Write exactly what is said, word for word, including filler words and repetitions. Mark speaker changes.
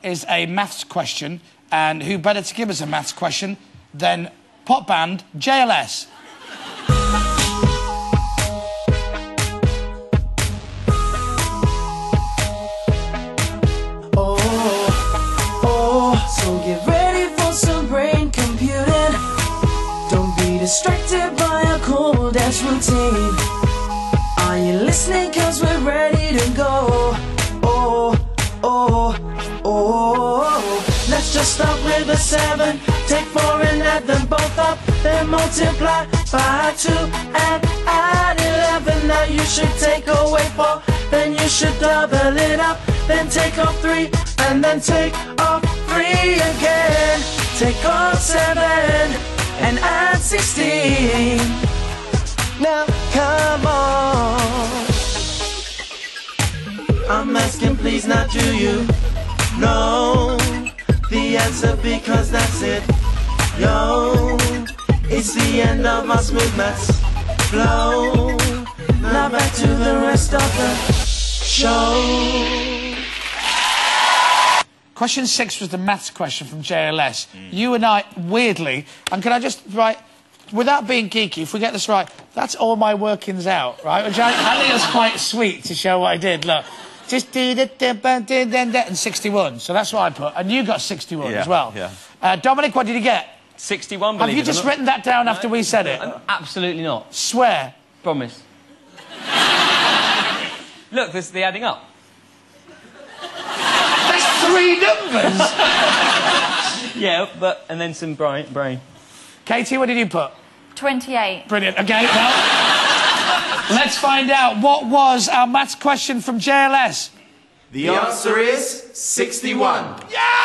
Speaker 1: is a maths question, and who better to give us a maths question than pop band J L S?
Speaker 2: Oh, oh, so get ready for some brain computing. Don't be distracted by a cool dance routine. Are you listening? Cause we're ready to go. Oh, oh, oh. Let's just start with a seven. Take four and add them both up. Then multiply by two and add eleven. Now you should take away four. Then you should double it up. Then take off three and then take off three again. Take off seven and add sixteen. Now come on. I'm asking, please, not do you know the answer, because that's it. Yo, it's the end of our smooth maths flow. Now back to the rest of the show.
Speaker 1: Question six was the maths question from J L S. Mm. You and I, weirdly, and can I just write, without being geeky, if we get this right, that's all my workings out, right? Which I, I think is quite sweet to show what I did. Look, just did it, and sixty-one. So that's what I put. And you got sixty-one
Speaker 3: yeah,
Speaker 1: as well.
Speaker 3: Yeah.
Speaker 1: Uh, Dominic, what did you get?
Speaker 3: sixty-one,
Speaker 1: Have you just
Speaker 3: not.
Speaker 1: written that down
Speaker 3: no,
Speaker 1: after we said it?
Speaker 4: Absolutely not.
Speaker 1: Swear.
Speaker 4: Promise. Look, this is the adding up.
Speaker 1: That's three numbers!
Speaker 4: Yeah, but... and then some brain. brain.
Speaker 1: Katie, what did you put?
Speaker 5: twenty-eight.
Speaker 1: Brilliant. OK, well, let's find out. What was our maths question from J L S?
Speaker 6: The answer is sixty-one.
Speaker 1: Yeah!